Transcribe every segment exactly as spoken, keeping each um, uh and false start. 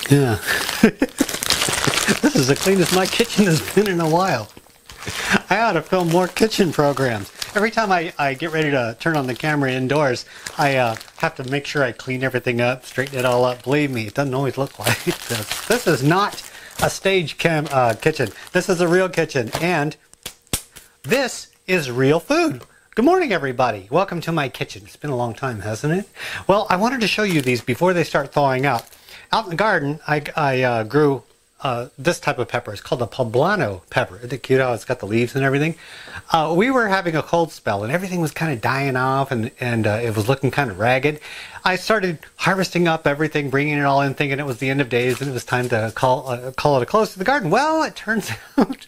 Yeah. This is the cleanest my kitchen has been in a while. I ought to film more kitchen programs. Every time I, I get ready to turn on the camera indoors, I uh, have to make sure I clean everything up, straighten it all up. Believe me, it doesn't always look like this. This is not a stage cam uh, kitchen. This is a real kitchen, and this is real food. Good morning, everybody. Welcome to my kitchen. It's been a long time, hasn't it? Well, I wanted to show you these before they start thawing out. Out in the garden, I, I uh, grew uh, this type of pepper. It's called the poblano pepper. Isn't it cute how it's got the leaves and everything? Uh, we were having a cold spell, and everything was kind of dying off, and, and uh, it was looking kind of ragged. I started harvesting up everything, bringing it all in, thinking it was the end of days, and it was time to call, uh, call it a close to the garden. Well, it turns out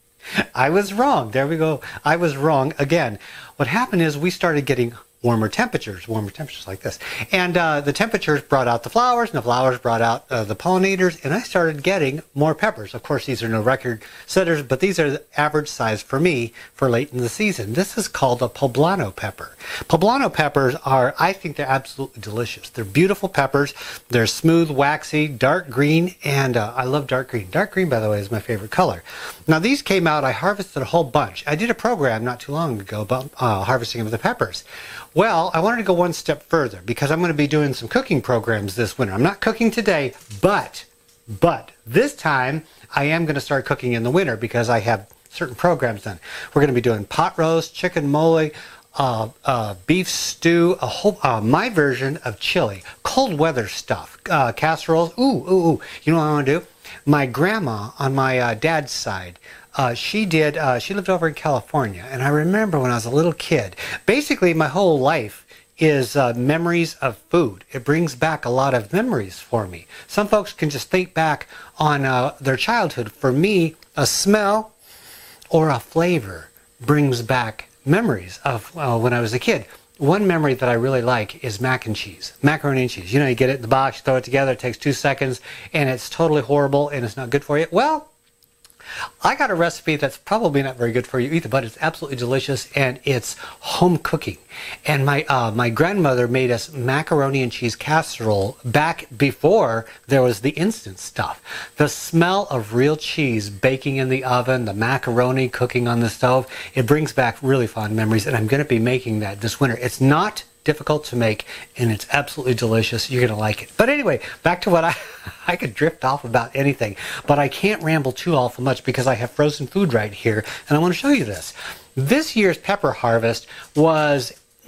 I was wrong. There we go. I was wrong again. What happened is we started getting warmer temperatures, warmer temperatures like this. And uh, the temperatures brought out the flowers, and the flowers brought out uh, the pollinators, and I started getting more peppers. Of course, these are no record setters, but these are the average size for me for late in the season. This is called a poblano pepper. Poblano peppers are, I think they're absolutely delicious. They're beautiful peppers. They're smooth, waxy, dark green, and uh, I love dark green. Dark green, by the way, is my favorite color. Now, these came out, I harvested a whole bunch. I did a program not too long ago about uh, harvesting of the peppers. Well, I wanted to go one step further because I'm going to be doing some cooking programs this winter. I'm not cooking today, but, but this time I am going to start cooking in the winter because I have certain programs done. We're going to be doing pot roast, chicken mole, uh, uh, beef stew, a whole, uh, my version of chili, cold weather stuff, uh, casseroles. Ooh, ooh, ooh. You know what I want to do? My grandma on my uh, dad's side, Uh, she did, uh, she lived over in California, and I remember when I was a little kid, basically my whole life is uh, memories of food. It brings back a lot of memories for me. Some folks can just think back on uh, their childhood. For me, a smell or a flavor brings back memories of uh, when I was a kid. One memory that I really like is mac and cheese, macaroni and cheese. You know, you get it in the box, you throw it together, it takes two seconds, and it's totally horrible, and it's not good for you. Well, I got a recipe that's probably not very good for you either, but it's absolutely delicious, and it's home cooking. And my uh, my grandmother made us macaroni and cheese casserole back before there was the instant stuff. The smell of real cheese baking in the oven, the macaroni cooking on the stove, it brings back really fond memories, and I'm going to be making that this winter. It's not difficult to make, and it's absolutely delicious. You're going to like it. But anyway, back to what I I could drift off about anything, but I can't ramble too awful much because I have frozen food right here, and I want to show you this. This year's pepper harvest was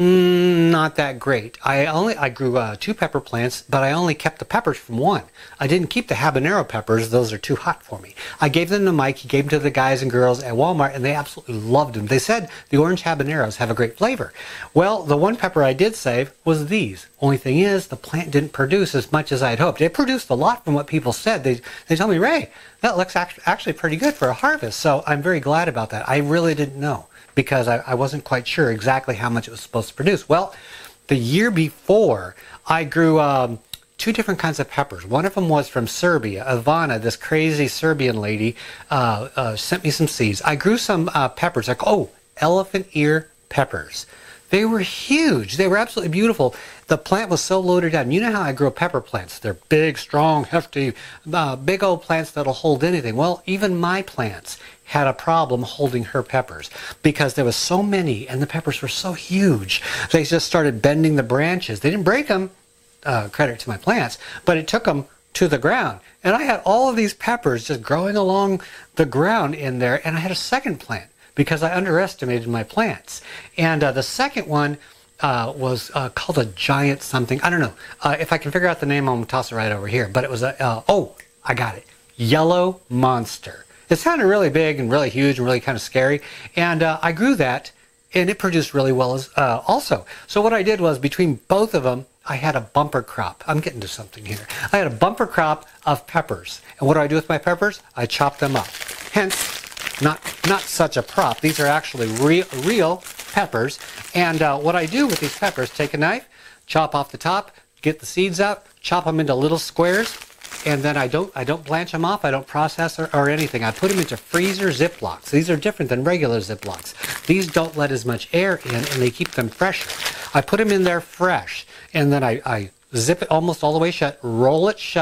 Mm, not that great. I only I grew uh, two pepper plants, but I only kept the peppers from one. I didn't keep the habanero peppers; those are too hot for me. I gave them to Mike. He gave them to the guys and girls at Walmart, and they absolutely loved them. They said the orange habaneros have a great flavor. Well, the one pepper I did save was these. Only thing is, the plant didn't produce as much as I had hoped. It produced a lot from what people said. They they told me, Ray, that looks actually pretty good for a harvest. So I'm very glad about that. I really didn't know, because I, I wasn't quite sure exactly how much it was supposed to produce. Well, the year before, I grew um, two different kinds of peppers. One of them was from Serbia. Ivana, this crazy Serbian lady, uh, uh, sent me some seeds. I grew some uh, peppers, like, oh, elephant ear peppers. They were huge. They were absolutely beautiful. The plant was so loaded down. You know how I grow pepper plants. They're big, strong, hefty, uh, big old plants that'll hold anything. Well, even my plants had a problem holding her peppers because there was so many, and the peppers were so huge. They just started bending the branches. They didn't break them, uh, credit to my plants, but it took them to the ground. And I had all of these peppers just growing along the ground in there, and I had a second plant because I underestimated my plants. And uh, the second one uh, was uh, called a giant something. I don't know. Uh, if I can figure out the name, I'm going to toss it right over here. But it was a, uh, oh, I got it. Yellow Monster. It sounded really big and really huge and really kind of scary. And uh, I grew that, and it produced really well as, uh, also. So what I did was, between both of them, I had a bumper crop. I'm getting to something here. I had a bumper crop of peppers. And what do I do with my peppers? I chop them up. Hence, not, not such a prop. These are actually real, real peppers. And uh, what I do with these peppers, take a knife, chop off the top, get the seeds out, chop them into little squares, and then I don't I don't blanch them off. I don't process or, or anything. I put them into freezer Ziplocs. These are different than regular Ziplocs. These don't let as much air in, and they keep them fresher. I put them in there fresh, and then I, I zip it almost all the way shut, roll it shut,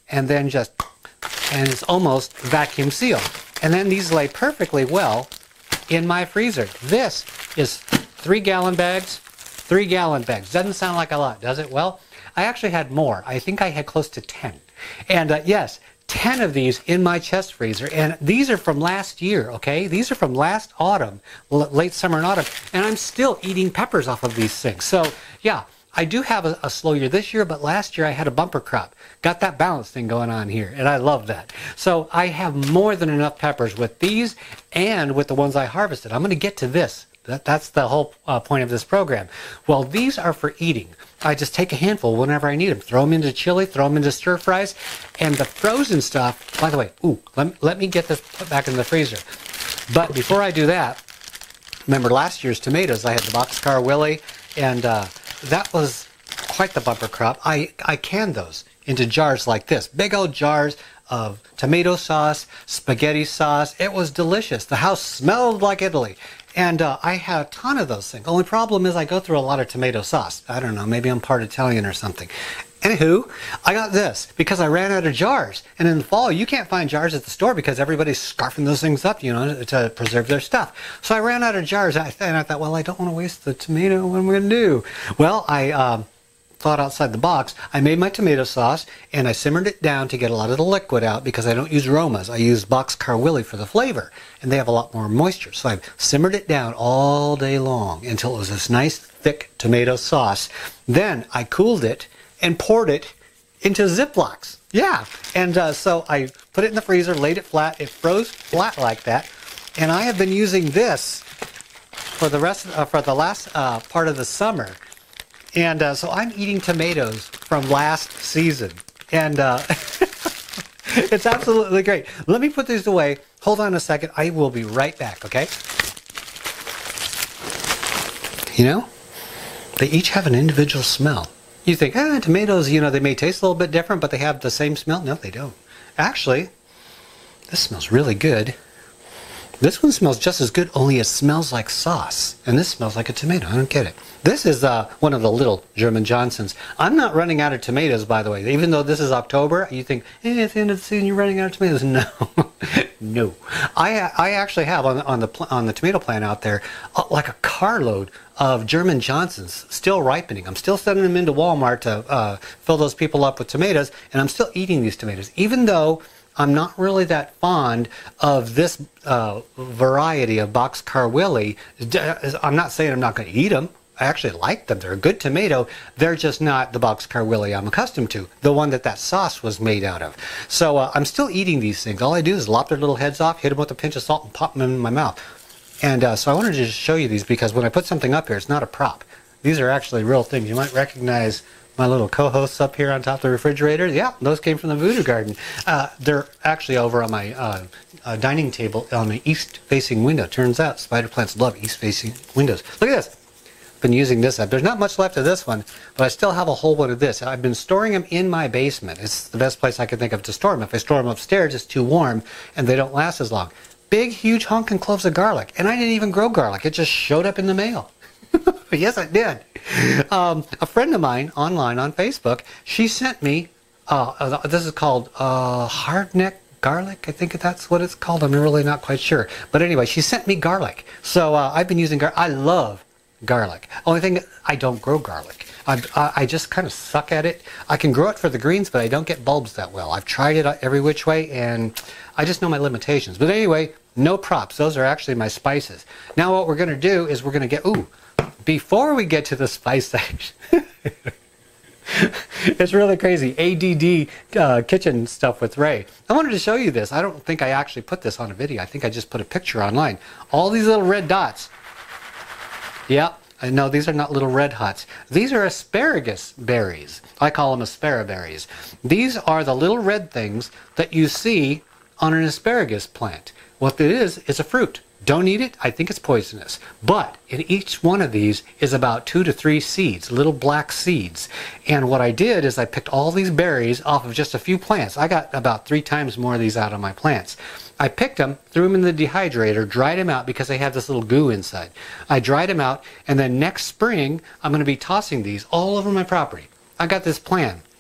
and then just, and it's almost vacuum sealed. And then these lay perfectly well in my freezer. This is three gallon bags, three gallon bags. Doesn't sound like a lot, does it? Well, I actually had more. I think I had close to ten. And uh, yes, ten of these in my chest freezer, and these are from last year, okay? These are from last autumn, late summer and autumn, and I'm still eating peppers off of these things. So yeah, I do have a, a slow year this year, but last year I had a bumper crop. Got that balance thing going on here, and I love that. So I have more than enough peppers with these and with the ones I harvested. I'm going to get to this. That, that's the whole uh, point of this program. Well, these are for eating. I just take a handful whenever I need them. Throw them into chili, throw them into stir fries. And the frozen stuff, by the way, ooh, let, let me get this put back in the freezer. But before I do that, remember last year's tomatoes, I had the Boxcar Willie, and uh, that was quite the bumper crop. I, I canned those into jars like this, big old jars of tomato sauce, spaghetti sauce. It was delicious. The house smelled like Italy. And uh, I had a ton of those things. Only problem is I go through a lot of tomato sauce. I don't know, maybe I'm part Italian or something. Anywho, I got this because I ran out of jars. And in the fall, you can't find jars at the store because everybody's scarfing those things up, you know, to preserve their stuff. So I ran out of jars, and I thought, well, I don't want to waste the tomato. What am I going to do? Well, I um, thought outside the box. I made my tomato sauce, and I simmered it down to get a lot of the liquid out because I don't use Romas. I use Boxcar Willie for the flavor, and they have a lot more moisture. So I simmered it down all day long until it was this nice, thick tomato sauce. Then I cooled it and poured it into Ziplocs. Yeah, and uh, so I put it in the freezer, laid it flat. It froze flat like that, and I have been using this for the rest, uh, for the last uh, part of the summer. And uh, so I'm eating tomatoes from last season. And uh, it's absolutely great. Let me put these away. Hold on a second. I will be right back, okay? You know, they each have an individual smell. You think, ah, tomatoes, you know, they may taste a little bit different, but they have the same smell. No, they don't. Actually, this smells really good. This one smells just as good, only it smells like sauce. And this smells like a tomato. I don't get it. This is uh, one of the little German Johnsons. I'm not running out of tomatoes, by the way. Even though this is October, you think, hey, at the end of the season, you're running out of tomatoes. No. No. I I actually have on, on, the, on the tomato plant out there, uh, like a carload of German Johnsons still ripening. I'm still sending them into Walmart to uh, fill those people up with tomatoes, and I'm still eating these tomatoes, even though I'm not really that fond of this uh, variety of Boxcar Willie. I'm not saying I'm not going to eat them. I actually like them. They're a good tomato. They're just not the Boxcar Willie I'm accustomed to, the one that that sauce was made out of. So uh, I'm still eating these things. All I do is lop their little heads off, hit them with a pinch of salt, and pop them in my mouth. And uh, so I wanted to just show you these because when I put something up here, it's not a prop. These are actually real things. You might recognize my little co-hosts up here on top of the refrigerator. Yeah, those came from the Voodoo Garden. Uh, they're actually over on my uh, uh, dining table on the east-facing window. Turns out spider plants love east-facing windows. Look at this. Been using this up. There's not much left of this one, but I still have a whole one of this. I've been storing them in my basement. It's the best place I could think of to store them. If I store them upstairs, it's too warm and they don't last as long. Big, huge honking cloves of garlic. And I didn't even grow garlic. It just showed up in the mail. Yes, I did. Um, a friend of mine online on Facebook, she sent me, uh, this is called uh, hardneck garlic. I think that's what it's called. I'm really not quite sure. But anyway, she sent me garlic. So uh, I've been using garlic. I love garlic. Only thing, I don't grow garlic. I, I just kind of suck at it. I can grow it for the greens, but I don't get bulbs that well. I've tried it every which way, and I just know my limitations. But anyway, no props. Those are actually my spices. Now what we're going to do is we're going to get, ooh, before we get to the spice section, it's really crazy. A D D uh, kitchen stuff with Ray. I wanted to show you this. I don't think I actually put this on a video. I think I just put a picture online. All these little red dots. Yeah, I know these are not little red huts. These are asparagus berries. I call them asparaberries. These are the little red things that you see on an asparagus plant. What it is, is a fruit. Don't eat it. I think it's poisonous. But in each one of these is about two to three seeds, little black seeds. And what I did is I picked all these berries off of just a few plants. I got about three times more of these out of my plants. I picked them, threw them in the dehydrator, dried them out because they have this little goo inside. I dried them out, and then next spring I'm going to be tossing these all over my property. I got this plan.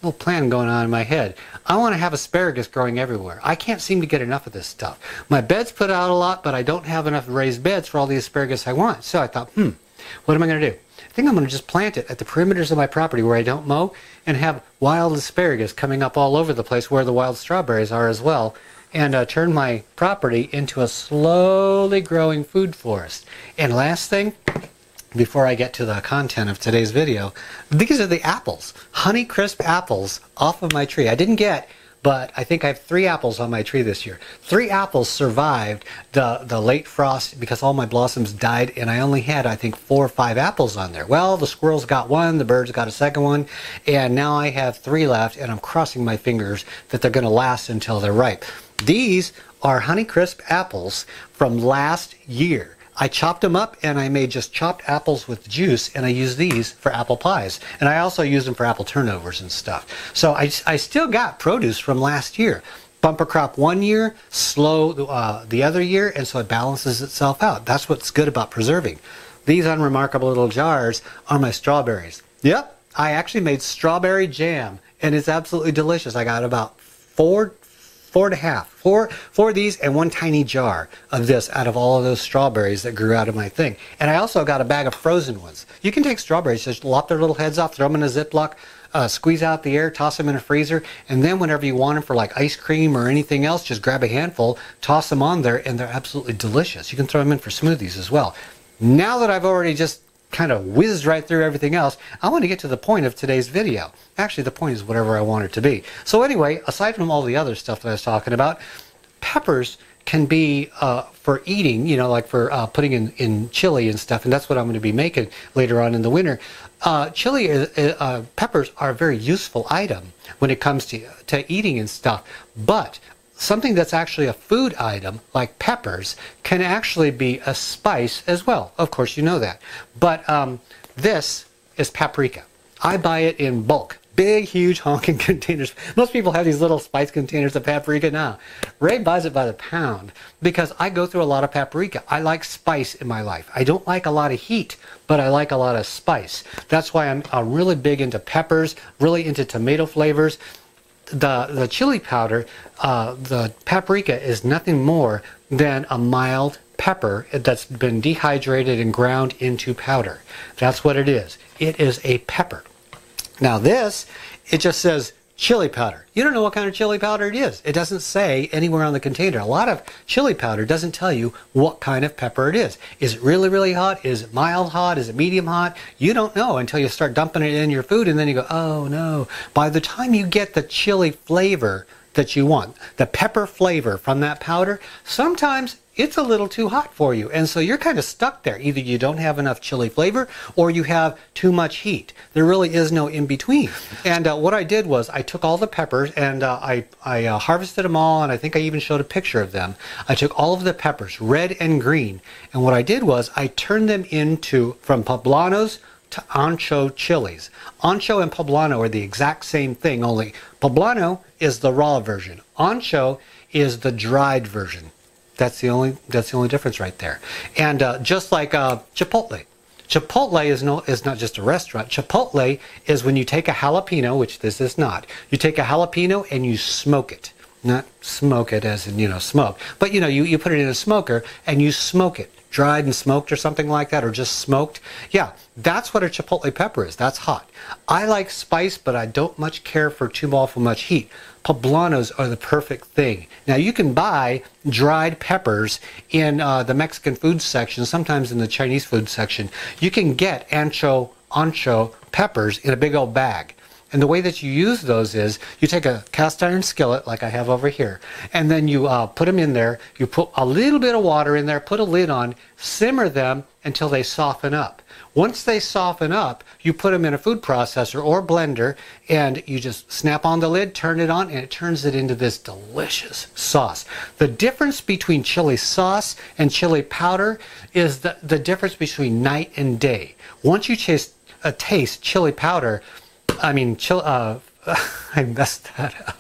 little plan going on in my head. I want to have asparagus growing everywhere. I can't seem to get enough of this stuff. My bed's put out a lot, but I don't have enough raised beds for all the asparagus I want. So I thought, hmm, what am I going to do? I think I'm going to just plant it at the perimeters of my property where I don't mow and have wild asparagus coming up all over the place where the wild strawberries are as well, and uh, turn my property into a slowly growing food forest. And last thing, before I get to the content of today's video, these are the apples. Honeycrisp apples off of my tree. I didn't get, but I think I have three apples on my tree this year. Three apples survived the, the late frost because all my blossoms died, and I only had, I think, four or five apples on there. Well, the squirrels got one, the birds got a second one, and now I have three left, and I'm crossing my fingers that they're going to last until they're ripe. These are Honeycrisp apples from last year. I chopped them up and I made just chopped apples with juice, and I use these for apple pies. And I also use them for apple turnovers and stuff. So I, I still got produce from last year. Bumper crop one year, slow uh, the other year, and so it balances itself out. That's what's good about preserving. These unremarkable little jars are my strawberries. Yep, I actually made strawberry jam, and it's absolutely delicious. I got about four Four and a half, four, four of these and one tiny jar of this out of all of those strawberries that grew out of my thing. And I also got a bag of frozen ones. You can take strawberries, just lop their little heads off, throw them in a Ziploc, uh, squeeze out the air, toss them in a freezer, and then whenever you want them for like ice cream or anything else, just grab a handful, toss them on there, and they're absolutely delicious. You can throw them in for smoothies as well. Now that I've already just kind of whizzed right through everything else, I want to get to the point of today's video. Actually, the point is whatever I want it to be. So anyway, aside from all the other stuff that I was talking about, peppers can be uh, for eating, you know, like for uh, putting in, in chili and stuff, and that's what I'm going to be making later on in the winter. Uh, chili, uh, uh, peppers are a very useful item when it comes to, to eating and stuff, but something that's actually a food item, like peppers, can actually be a spice as well. Of course, you know that. But um, this is paprika. I buy it in bulk. Big, huge, honking containers. Most people have these little spice containers of paprika now. Ray buys it by the pound because I go through a lot of paprika. I like spice in my life. I don't like a lot of heat, but I like a lot of spice. That's why I'm, I'm really big into peppers, really into tomato flavors. The, the chili powder, uh, the paprika is nothing more than a mild pepper that's been dehydrated and ground into powder. That's what it is. It is a pepper. Now this, it just says chili powder. You don't know what kind of chili powder it is. It doesn't say anywhere on the container. A lot of chili powder doesn't tell you what kind of pepper it is. Is it really, really hot? Is it mild hot? Is it medium hot? You don't know until you start dumping it in your food, and then you go, oh no. By the time you get the chili flavor that you want, the pepper flavor from that powder, sometimes it's a little too hot for you, and so you're kind of stuck there. Either you don't have enough chili flavor or you have too much heat. There really is no in between. And uh, what I did was I took all the peppers and uh, I, I uh, harvested them all, and I think I even showed a picture of them. I took all of the peppers, red and green, and what I did was I turned them into, from poblanos to ancho chilies. Ancho and poblano are the exact same thing, only poblano is the raw version. Ancho is the dried version. That's the only that's the only difference right there. And uh, just like uh, Chipotle. Chipotle is no is not just a restaurant. Chipotle is when you take a jalapeno, which this is not. You take a jalapeno and you smoke it. Not smoke it as in, you know, smoke. But, you know, you, you put it in a smoker and you smoke it. Dried and smoked or something like that, or just smoked. Yeah, that's what a chipotle pepper is. That's hot. I like spice, but I don't much care for too awful much heat. Poblanos are the perfect thing. Now, you can buy dried peppers in uh, the Mexican food section, sometimes in the Chinese food section. You can get ancho, ancho peppers in a big old bag. And the way that you use those is you take a cast iron skillet like I have over here, and then you uh, put them in there. You put a little bit of water in there, put a lid on, simmer them until they soften up. Once they soften up, you put them in a food processor or blender, and you just snap on the lid, turn it on, and it turns it into this delicious sauce. The difference between chili sauce and chili powder is the, the difference between night and day. Once you taste, uh, taste chili powder, I mean, chill, uh, I messed that up.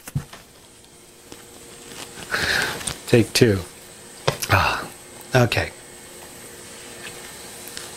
Take two. Ah, okay.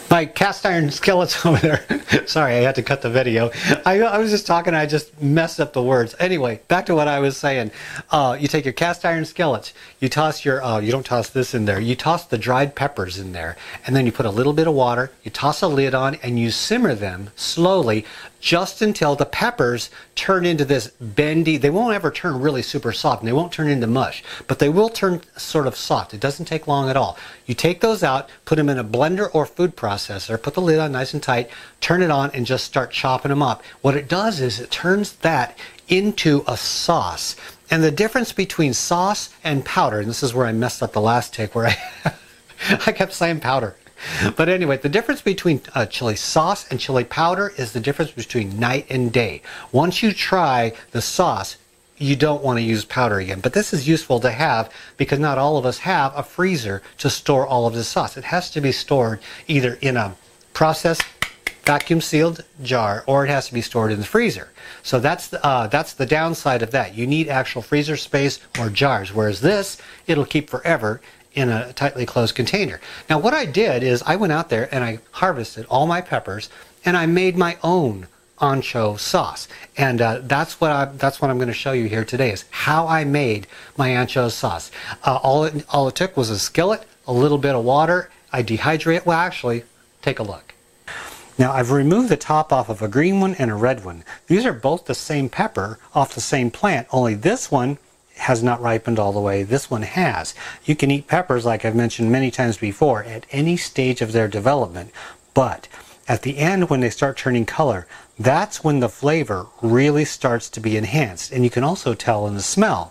My cast iron skillets over there. Sorry, I had to cut the video. I, I was just talking, I just messed up the words. Anyway, back to what I was saying. Uh, you take your cast iron skillets, you toss your, uh, you don't toss this in there, you toss the dried peppers in there, and then you put a little bit of water, you toss a lid on, and you simmer them slowly just until the peppers turn into this bendy. They won't ever turn really super soft, and they won't turn into mush, but they will turn sort of soft. It doesn't take long at all. You take those out, put them in a blender or food processor, put the lid on nice and tight, turn it on, and just start chopping them up. What it does is it turns that into a sauce. And the difference between sauce and powder, and this is where I messed up the last take, where I, I kept saying powder. But anyway, the difference between uh, chili sauce and chili powder is the difference between night and day. Once you try the sauce, you don't want to use powder again. But this is useful to have because not all of us have a freezer to store all of this sauce. It has to be stored either in a processed vacuum sealed jar or it has to be stored in the freezer. So that's the, uh, that's the downside of that. You need actual freezer space or jars, whereas this, it'll keep forever in a tightly closed container. Now what I did is I went out there and I harvested all my peppers and I made my own ancho sauce, and uh, that's what I that's what I'm going to show you here today is how I made my ancho sauce. Uh, all it all it took was a skillet, a little bit of water. I dehydrate. Well, actually, take a look. Now I've removed the top off of a green one and a red one. These are both the same pepper off the same plant, only this one has not ripened all the way. This one has. You can eat peppers, like I've mentioned many times before, at any stage of their development, but at the end when they start turning color, that's when the flavor really starts to be enhanced, and you can also tell in the smell.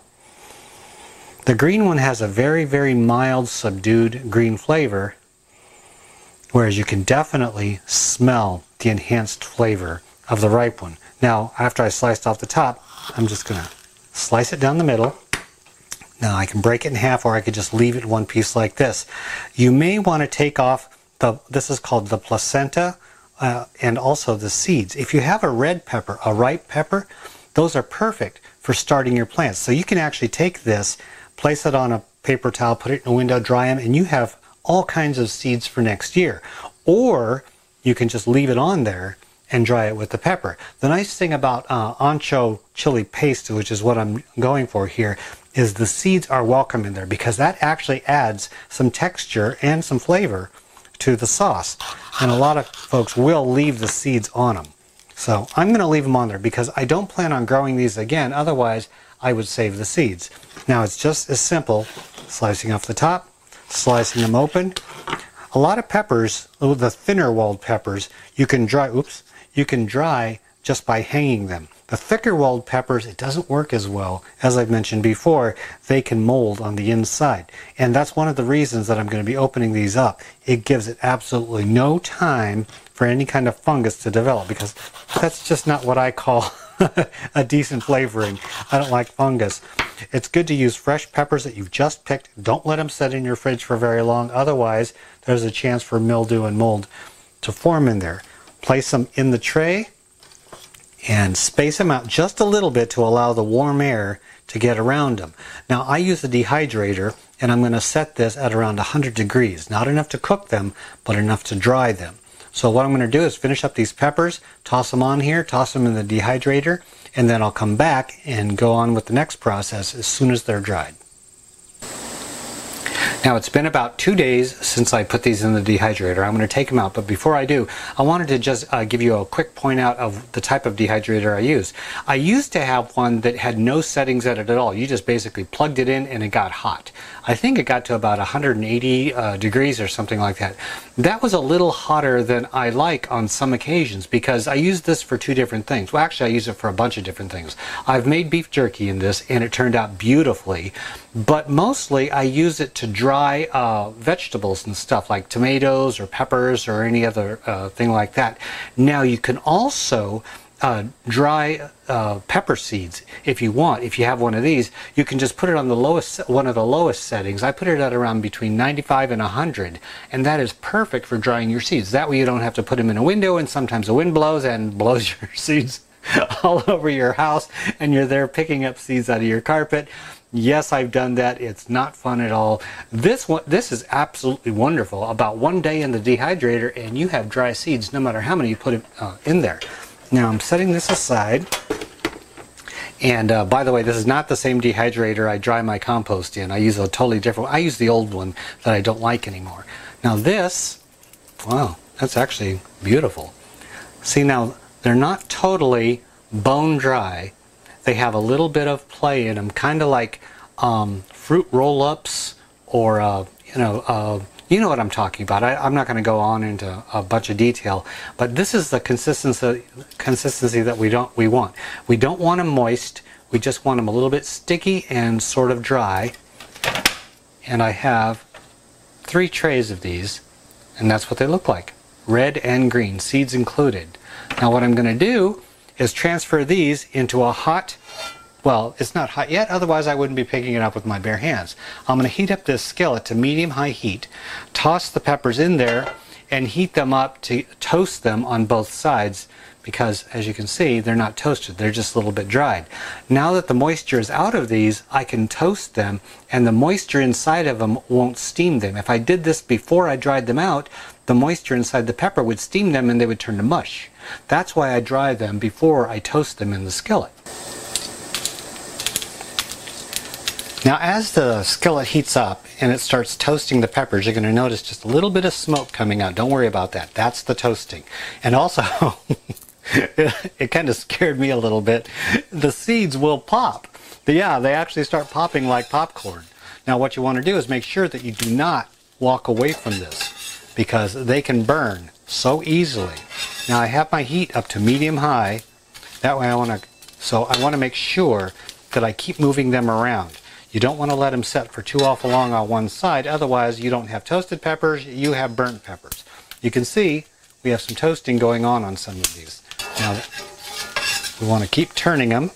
The green one has a very, very mild, subdued green flavor, whereas you can definitely smell the enhanced flavor of the ripe one. Now, after I sliced off the top, I'm just going to slice it down the middle. Now I can break it in half, or I could just leave it in one piece like this. You may want to take off the, this is called the placenta, uh, and also the seeds. If you have a red pepper, a ripe pepper, those are perfect for starting your plants. So you can actually take this, place it on a paper towel, put it in a window, dry them, and you have all kinds of seeds for next year. Or you can just leave it on there and dry it with the pepper. The nice thing about uh, ancho chili paste, which is what I'm going for here, is the seeds are welcome in there because that actually adds some texture and some flavor to the sauce. And a lot of folks will leave the seeds on them. So I'm going to leave them on there because I don't plan on growing these again, otherwise I would save the seeds. Now it's just as simple, slicing off the top, slicing them open. A lot of peppers, the thinner walled peppers, you can dry, oops, you can dry just by hanging them. The thicker walled peppers, it doesn't work as well. As I've mentioned before, they can mold on the inside. And that's one of the reasons that I'm going to be opening these up. It gives it absolutely no time for any kind of fungus to develop because that's just not what I call a decent flavoring. I don't like fungus. It's good to use fresh peppers that you've just picked. Don't let them sit in your fridge for very long. Otherwise, there's a chance for mildew and mold to form in there. Place them in the tray and space them out just a little bit to allow the warm air to get around them. Now I use a dehydrator and I'm going to set this at around one hundred degrees. Not enough to cook them, but enough to dry them. So what I'm going to do is finish up these peppers, toss them on here, toss them in the dehydrator, and then I'll come back and go on with the next process as soon as they're dried. Now it's been about two days since I put these in the dehydrator. I'm going to take them out, but before I do, I wanted to just uh, give you a quick point out of the type of dehydrator I use. I used to have one that had no settings at it at all. You just basically plugged it in and it got hot. I think it got to about one hundred eighty uh, degrees or something like that. That was a little hotter than I like on some occasions because I use this for two different things. Well, actually I use it for a bunch of different things. I've made beef jerky in this and it turned out beautifully, but mostly I use it to dry uh, vegetables and stuff like tomatoes or peppers or any other uh, thing like that. Now you can also uh, dry uh, pepper seeds if you want. If you have one of these, you can just put it on the lowest, one of the lowest settings. I put it at around between ninety-five and one hundred, and that is perfect for drying your seeds. That way you don't have to put them in a window, and sometimes the wind blows and blows your seeds all over your house and you're there picking up seeds out of your carpet. Yes, I've done that. It's not fun at all. This one, this is absolutely wonderful. About one day in the dehydrator and you have dry seeds no matter how many you put it, uh, in there. Now I'm setting this aside. And uh, by the way, this is not the same dehydrator I dry my compost in. I use a totally different one. I use the old one that I don't like anymore. Now this, wow, that's actually beautiful. See, now they're not totally bone dry. They have a little bit of play in them, kind of like um, fruit roll-ups or, uh, you know, uh, you know what I'm talking about. I, I'm not going to go on into a bunch of detail, but this is the consistency consistency that we don't we want. We don't want them moist. We just want them a little bit sticky and sort of dry. And I have three trays of these, and that's what they look like. Red and green, seeds included. Now what I'm going to do is transfer these into a hot, well, it's not hot yet, otherwise I wouldn't be picking it up with my bare hands. I'm going to heat up this skillet to medium-high heat, toss the peppers in there, and heat them up to toast them on both sides because, as you can see, they're not toasted. They're just a little bit dried. Now that the moisture is out of these, I can toast them, and the moisture inside of them won't steam them. If I did this before I dried them out, the moisture inside the pepper would steam them and they would turn to mush. That's why I dry them before I toast them in the skillet. Now as the skillet heats up and it starts toasting the peppers, you're going to notice just a little bit of smoke coming out. Don't worry about that. That's the toasting. And also, it, it kind of scared me a little bit. The seeds will pop. Yeah, they actually start popping like popcorn. Now what you want to do is make sure that you do not walk away from this because they can burn so easily. Now I have my heat up to medium-high. That way I want to, so I want to make sure that I keep moving them around. You don't want to let them set for too awful long on one side, otherwise you don't have toasted peppers, you have burnt peppers. You can see we have some toasting going on on some of these. Now we want to keep turning them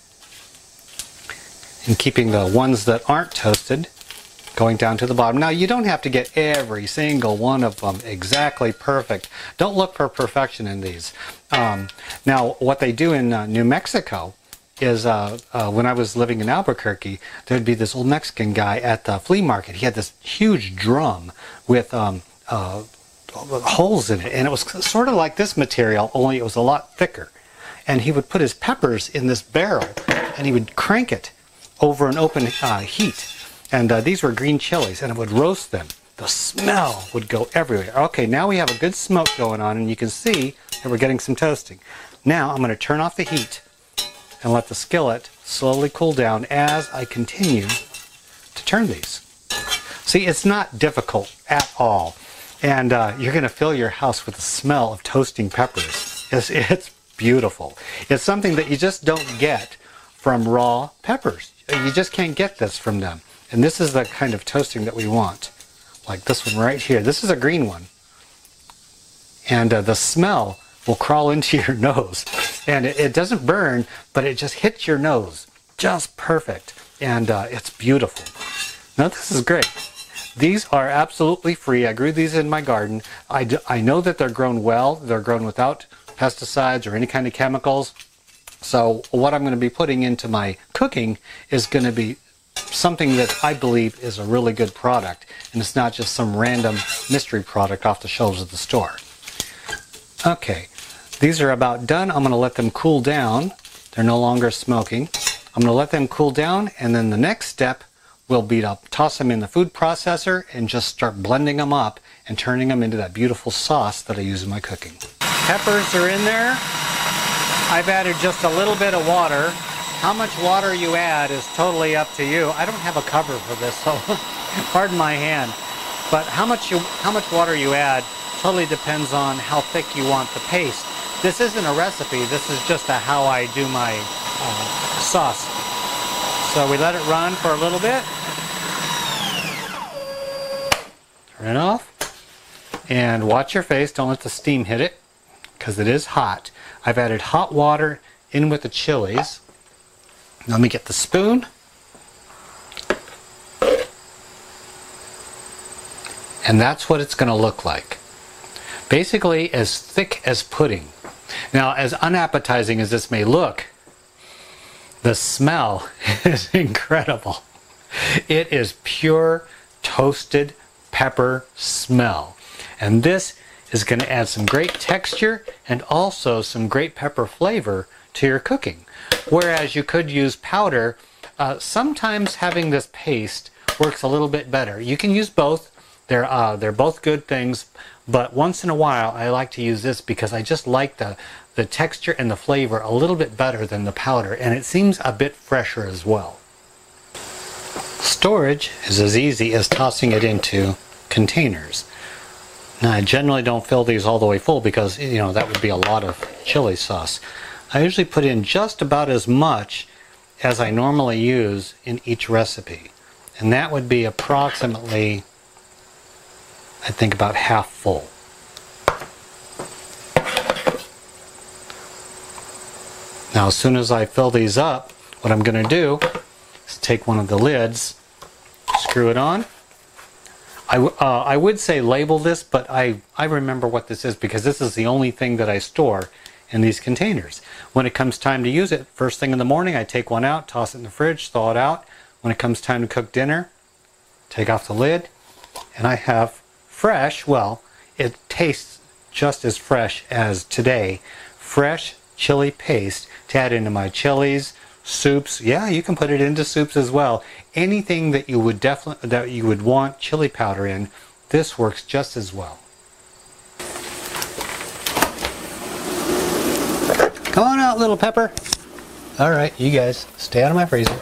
and keeping the ones that aren't toasted going down to the bottom. Now you don't have to get every single one of them exactly perfect. Don't look for perfection in these. Um, now what they do in uh, New Mexico is uh, uh, when I was living in Albuquerque, there'd be this old Mexican guy at the flea market. He had this huge drum with um, uh, holes in it, and it was sort of like this material, only it was a lot thicker. And he would put his peppers in this barrel, and he would crank it over an open uh, heat. And uh, these were green chilies, and it would roast them. The smell would go everywhere. Okay, now we have a good smoke going on, and you can see that we're getting some toasting. Now I'm going to turn off the heat and let the skillet slowly cool down as I continue to turn these. See, it's not difficult at all. And uh, you're going to fill your house with the smell of toasting peppers. It's, it's beautiful. It's something that you just don't get from raw peppers. You just can't get this from them. And this is the kind of toasting that we want. Like this one right here. This is a green one. And uh, the smell will crawl into your nose. And it, it doesn't burn, but it just hits your nose. Just perfect. And uh, it's beautiful. Now this is great. These are absolutely free. I grew these in my garden. I, do, I know that they're grown well. They're grown without pesticides or any kind of chemicals. So what I'm going to be putting into my cooking is going to be something that I believe is a really good product. And it's not just some random mystery product off the shelves of the store. Okay, these are about done. I'm going to let them cool down. They're no longer smoking. I'm going to let them cool down, and then the next step will be to toss them in the food processor and just start blending them up and turning them into that beautiful sauce that I use in my cooking. Peppers are in there. I've added just a little bit of water. How much water you add is totally up to you. I don't have a cover for this, so pardon my hand. But how much you, how much water you add totally depends on how thick you want the paste. This isn't a recipe. This is just a how I do my uh, sauce. So we let it run for a little bit. Turn it off. And watch your face. Don't let the steam hit it, because it is hot. I've added hot water in with the chilies. Let me get the spoon. And that's what it's going to look like. Basically as thick as pudding. Now, as unappetizing as this may look, the smell is incredible. It is pure toasted pepper smell. And this is going to add some great texture and also some great pepper flavor to your cooking. Whereas you could use powder, uh, sometimes having this paste works a little bit better. You can use both. They're, uh, they're both good things, but once in a while I like to use this because I just like the, the texture and the flavor a little bit better than the powder, and it seems a bit fresher as well. Storage is as easy as tossing it into containers. Now, I generally don't fill these all the way full because, you know, that would be a lot of chili sauce. I usually put in just about as much as I normally use in each recipe. And that would be approximately, I think, about half full. Now, as soon as I fill these up, what I'm going to do is take one of the lids, screw it on. I, uh, I would say label this, but I, I remember what this is because this is the only thing that I store in these containers. When it comes time to use it, first thing in the morning, I take one out, toss it in the fridge, thaw it out. When it comes time to cook dinner, take off the lid, and I have fresh, well, it tastes just as fresh as today, fresh chili paste to add into my chilies, soups. Yeah, you can put it into soups as well. Anything that you would definitely that you would want chili powder in, this works just as well. Come on out, little pepper. All right, you guys, stay out of my freezer.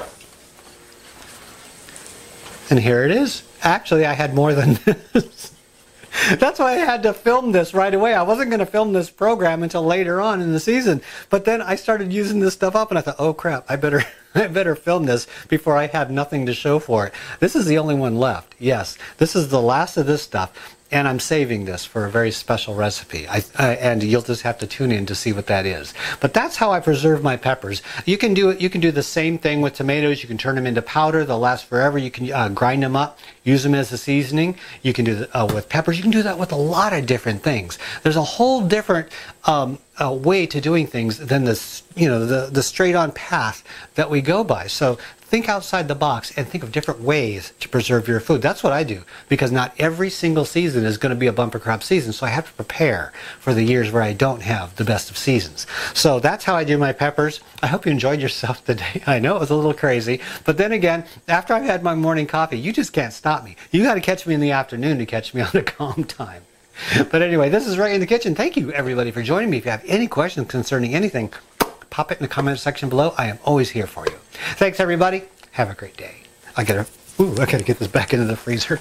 And here it is. Actually, I had more than this. That's why I had to film this right away. I wasn't going to film this program until later on in the season. But then I started using this stuff up and I thought, oh crap, I better I better film this before I have nothing to show for it. This is the only one left. Yes, this is the last of this stuff. And I'm saving this for a very special recipe. I, uh, and you'll just have to tune in to see what that is. But that's how I preserve my peppers. You can do it. You can do the same thing with tomatoes. You can turn them into powder. They'll last forever. You can uh, grind them up, use them as a seasoning. You can do that uh, with peppers. You can do that with a lot of different things. There's a whole different um, uh, way to doing things than this, you know, the the straight-on path that we go by. So think outside the box and think of different ways to preserve your food. That's what I do, because not every single season is going to be a bumper crop season, so I have to prepare for the years where I don't have the best of seasons. So that's how I do my peppers. I hope you enjoyed yourself today. I know it was a little crazy, but then again, after I've had my morning coffee, you just can't stop me. You got to catch me in the afternoon to catch me on a calm time. But anyway, this is Ray in the Kitchen. Thank you, everybody, for joining me. If you have any questions concerning anything, pop it in the comment section below. I am always here for you. Thanks, everybody. Have a great day. I gotta, ooh, I gotta get this back into the freezer.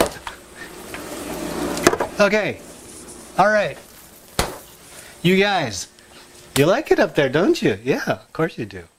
Okay. All right. You guys, you like it up there, don't you? Yeah, of course you do.